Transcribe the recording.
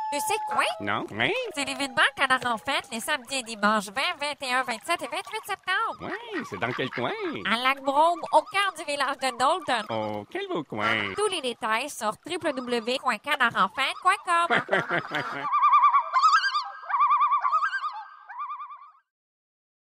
Tu sais quoi? Non? Oui? C'est l'événement Canard en Fête les samedis et dimanches 20, 21, 27 et 28 septembre. Oui, c'est dans quel coin? À Lac-Brome, au cœur du village de Dalton. Oh, quel beau coin! Tous les détails sur www.canarenfête.com.